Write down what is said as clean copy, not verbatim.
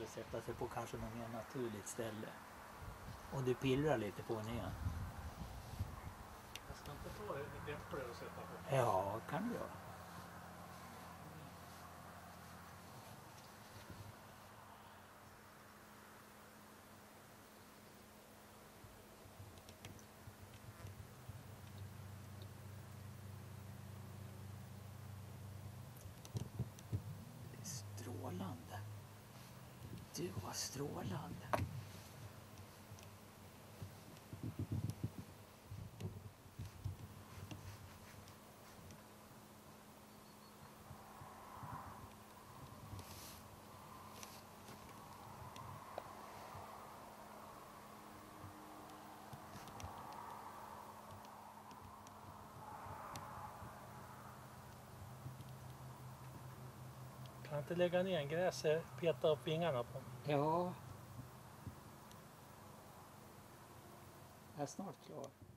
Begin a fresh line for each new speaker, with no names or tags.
sätta sig på kanske något mer naturligt ställe. Och du pillar lite på den igen.
Jag ska inte ta ett äpple och sätta på.
Ja, kan du göra. Strålande. Du var strålande.
Kan inte lägga ner en gräset, peta upp vingarna på.
Ja. Jag är snart klar.